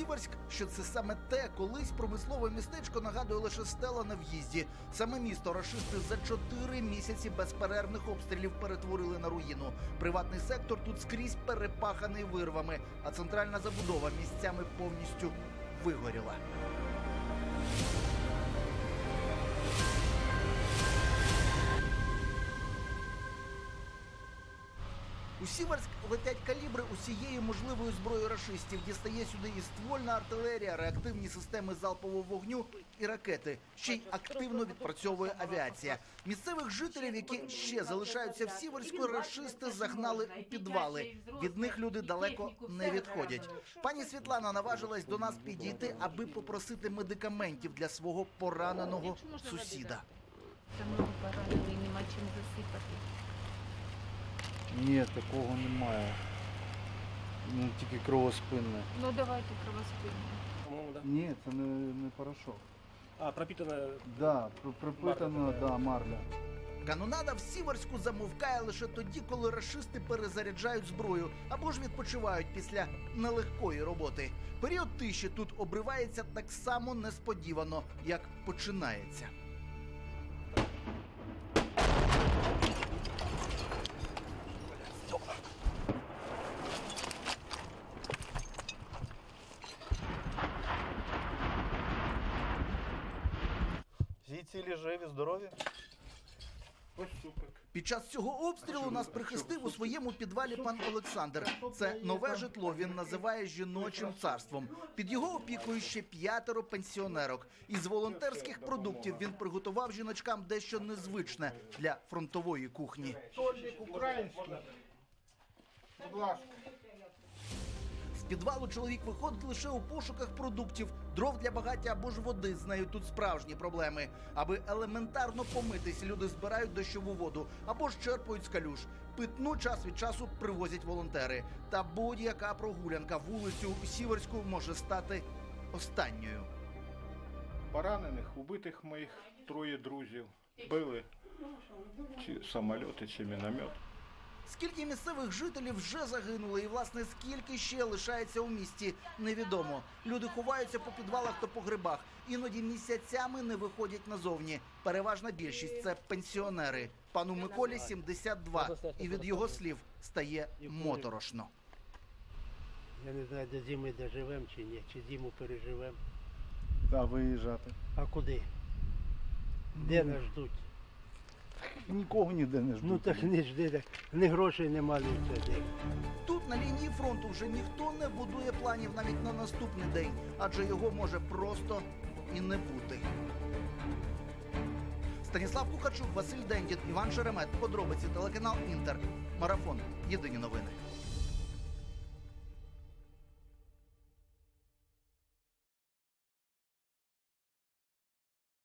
Сіверськ, що це саме те, колись промислове містечко нагадує лише стела на в'їзді. Саме місто рашисти за 4 місяці безперервних обстрілів перетворили на руїну. Приватний сектор тут скрізь перепаханий вирвами, а центральна забудова місцями повністю вигоріла. У Сіверськ летять калібри усієї можливої зброї рашистів. Дістає сюди і ствольна артилерія, реактивні системи залпового вогню і ракети. Ще й активно відпрацьовує авіація. Місцевих жителів, які ще залишаються в Сіверську, рашисти загнали у підвали. Від них люди далеко не відходять. Пані Світлана наважилась до нас підійти, аби попросити медикаментів для свого пораненого сусіда. Там поранений, нема чим засипати. Ні, такого немає. Ну, тільки кровоспинне. Ну давайте кровоспинне. Ні, це не порошок. А, пропитана... Да, пропитано, да, марля. Канонада в Сіверську замовкає лише тоді, коли рашисти перезаряджають зброю або ж відпочивають після нелегкої роботи. Період тиші тут обривається так само несподівано, як починається. Всі цілі живі, здорові? Під час цього обстрілу нас прихистив у своєму підвалі пан Олександр. Це нове житло він називає жіночим царством. Під його опікою ще 5 пенсіонерок. Із волонтерських продуктів він приготував жіночкам дещо незвичне для фронтової кухні. Сольник український. Будь ласка. З підвалу чоловік виходить лише у пошуках продуктів, дров для багаття або ж води. З нею тут справжні проблеми. Аби елементарно помитись, люди збирають дощову воду або ж черпають з калюж. Питну час від часу привозять волонтери. Та будь-яка прогулянка вулицю у Сіверську може стати останньою. Поранених, убитих моїх 3 друзів. Били чи самоліти, чи міномет. Скільки місцевих жителів вже загинули і, власне, скільки ще лишається у місті, невідомо. Люди ховаються по підвалах та погребах. Іноді місяцями не виходять назовні. Переважна більшість – це пенсіонери. Пану Миколі 72, і від його слів стає моторошно. Я не знаю, до зими доживемо чи ні, чи зиму переживемо. Да, виїжджати. А куди? Де нас ждуть? Нікого ніде не ждуть. Ну так не жди, так ні грошей нема, ні все. Тут на лінії фронту вже ніхто не будує планів навіть на наступний день, адже його може просто і не бути. Станіслав Кухарчук, Василь Дендін, Іван Шеремет. Подробиці, телеканал Інтер. Марафон. Єдині новини.